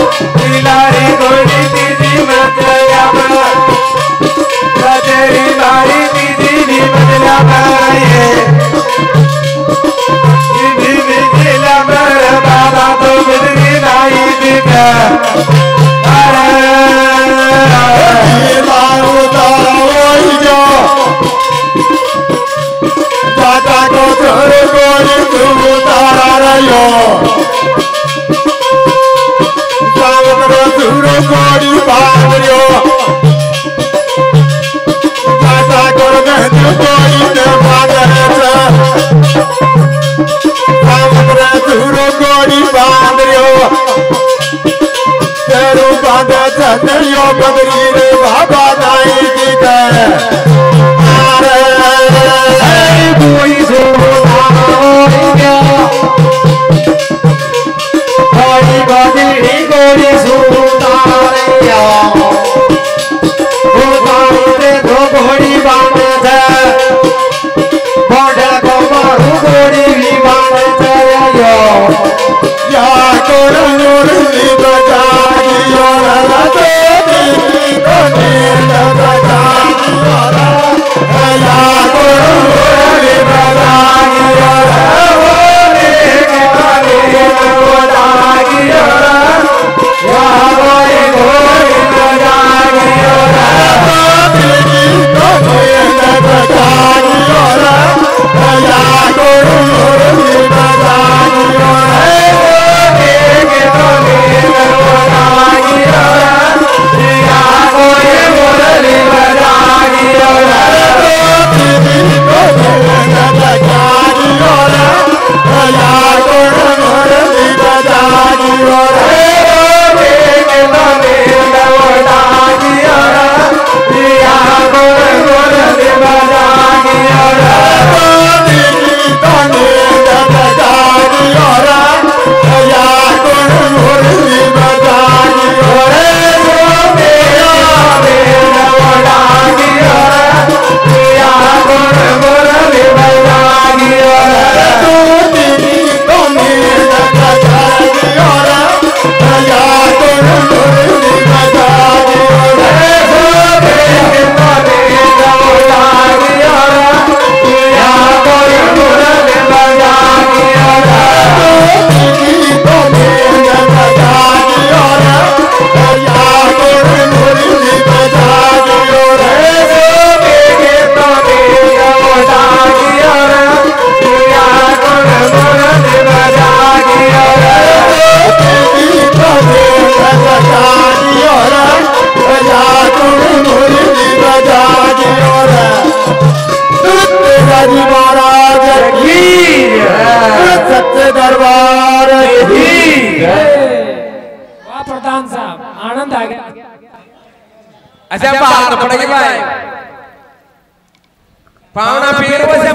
लारी गोरी दीदी बदला तेरी लारी दीदी भी बदला बाबा तो बिजली लाई दिखा दादा को छोड़ गोरी तुम तारा रहो गोरी बाबरियो दादा को गोरी ने बादरे गोरी बाबरियो तेरू बांधा चलियो बदरी रे बाबा दाई की कोई गोरी सुतारिया घोड़ी बांधे थे बॉर्डर को मारू गोरी भी बांधे थे या कोरनूर दी बजाइयो रा तेरी तो नींद बजाइयो रा या कोरनूर दी बजाइयो रा वो नींद बजाइयो रा या गोरी गोरी बजाइयो रा तेरी तो नींद बजाइयो रा या कोरनूर दी बजाइयो रा दरबार प्रधान साहब आनंद आ गया। अच्छा बात पड़ेगी भाई पावना पीर